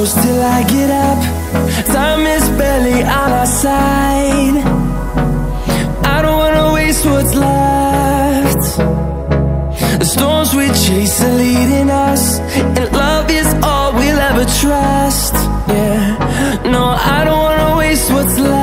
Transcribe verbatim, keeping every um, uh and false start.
close till I get up. Time is barely on our side. I don't wanna waste what's left. The storms we chase are leading us, and love is all we'll ever trust. Yeah, no, I don't wanna waste what's left.